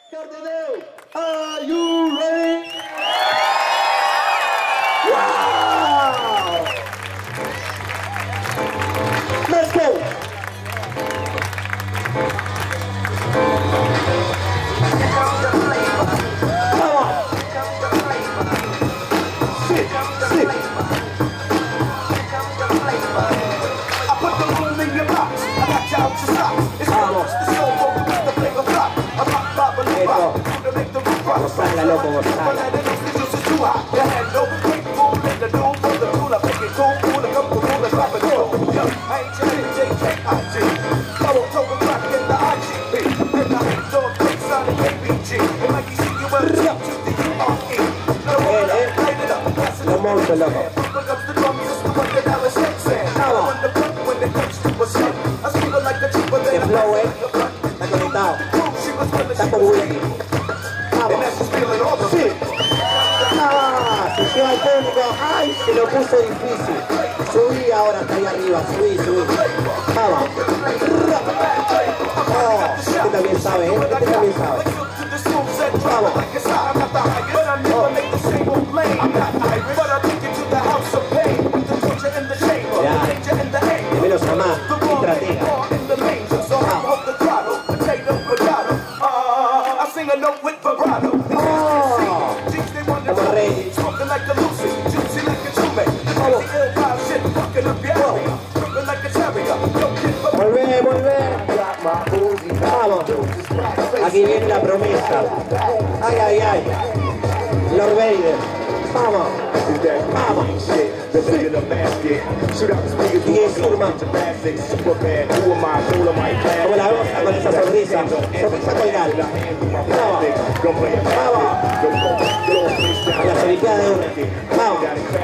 Cardinal, are you ready? Wow! Let's go! Come on! Sit, sit! I put the room in your box. I got you out your socks. It's almost the soul with the flavor flop. I pop, pop, a little rock. To make the roof rock. Gozala, loco, gozala. Too hot. You had no quick fool in the doom for the tool. I make it cool, cool, a couple cool, and drop it cool. Yo, I ain't your JKIG. Double toe and rock in the IGP. And I ain't doing tricks on the KBG. And like you see, you will jump to the URE. No one light it up. Lo monto, loco. Look up the drum, just the one that I was saying. Now I want the front when it comes to a shit. I speak like the cheaper than a flow, Está conectado. Está con Willy. And that's just feeling all the shit. ¡Ah! Se lleva el técnico. ¡Ay! Se lo puso difícil. Subí ahora hasta ahí arriba. Subí, subí. Vamos. Oh, este también sabe, ¿eh? Este también sabe. Vamos. Ya. De menos a más. Estratega. Como rey. Volvé, volvé. Vamos. Aquí viene la promesa. Ay, ay, ay. Lord Vader. Vamos. Vamos. Y es Surman. Como la goza con esa sonrisa. Sonrisa colgada. Vamos. Vamos. A la Olimpiada de una. Vamos.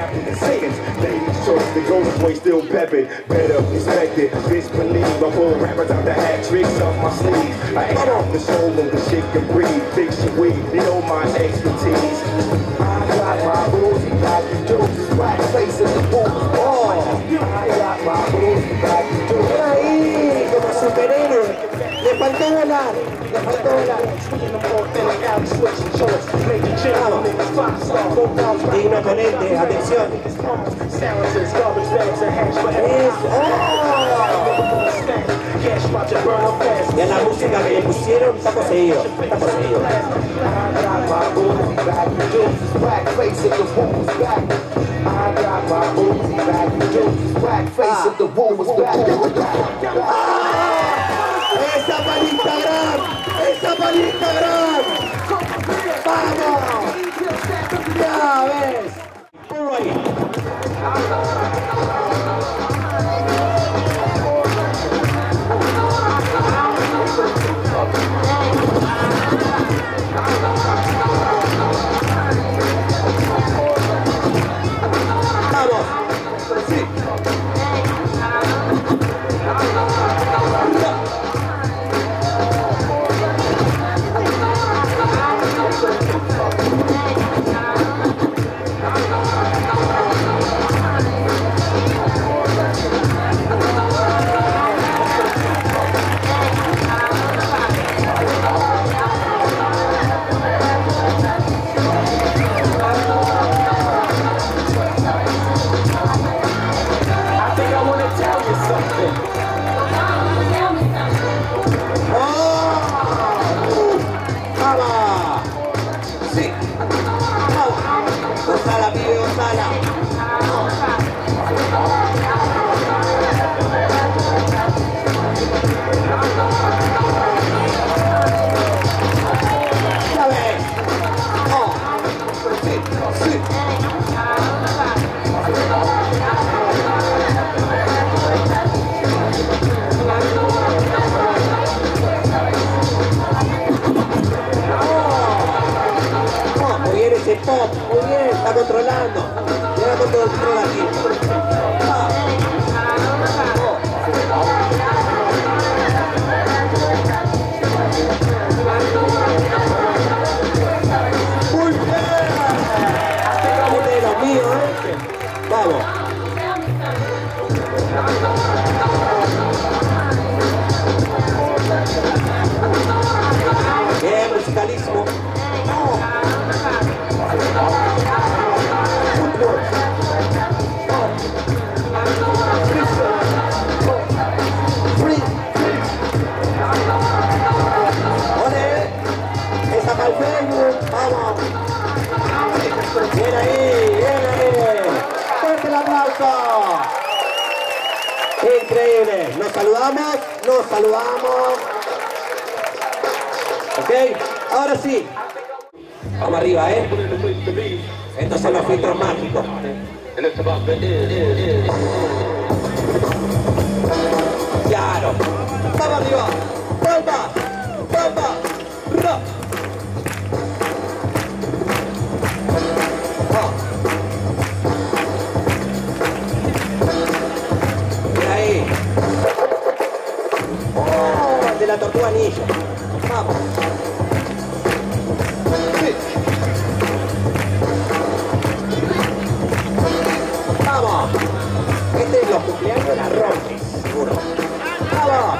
The Golden Boy still peppin', better expect it. Bitch believe I pull rappers out the hat, tricks off my sleeve. I ain't off the soul of the shit can breathe. Fix your weed, you know my expertise. I got my boozy, got the juice. Black face in the booth. Oh, I got my boozy, got the juice. Por ahí, como superhéroe. Le faltó volar. Le faltó volar. Digno oponente, atención. Y a la música que le pusieron está poseído. Está poseído. ¡Esa para Instagram! ¡Esa para Instagram! ¡Vamos! ¡Ya ves! Ponlo ahí. Vamos. Sí. saludamos, nos saludamos. Ok, ahora sí. Vamos arriba, Estos son los filtros mágicos. Claro. Vamos arriba. Palma, palma, ra. Mira ahí. Oh, el de la tortuga ninja. Vamos. Sí. Vamos. Este es los cumpleaños la rompe, seguro. Vamos.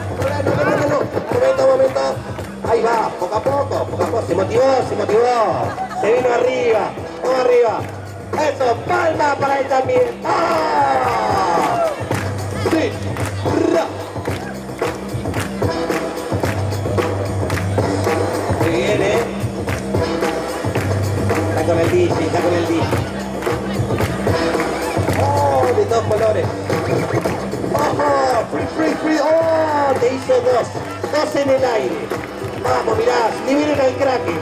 No. Momento. Ahí va, poco a poco. Se motivó. Se vino arriba. Vamos arriba. Eso, palma para él también. ¡Ah! Sí. Ra. Muy bien, Está con el DJ. Oh, de todos colores. Oh, free. Oh, te hizo dos en el aire. Vamos, mirá, liberen al Kraken.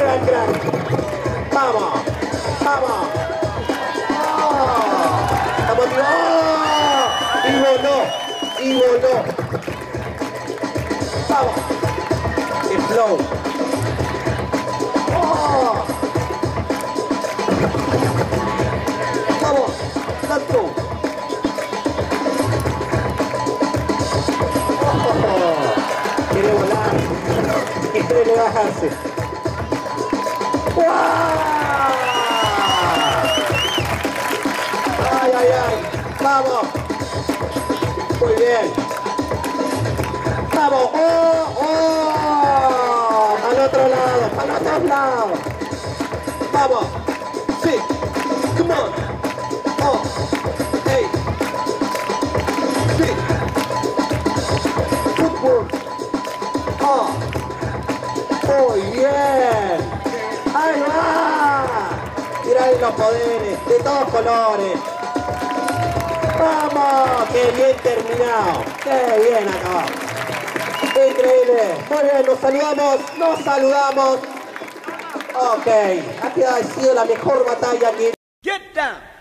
Vamos. Oh, estamos y voló. Vamos. El flow. Oh. Vamos, tanto. Quiere volar, quiere relajarse. ¡Wow! Ay. Vamos. Muy bien. Vamos. Al otro lado, para los dos lados. Vamos. Sí. Come on. Oh. Hey. Sí. Footwork. Oh. Muy bien. Ahí va. Mirá ahí los poderes, de todos colores. ¡Vamos! ¡Qué bien terminado! ¡Qué bien acabado! Increíble. Muy bien, nos saludamos. Ok, ha sido la mejor batalla aquí. Get down.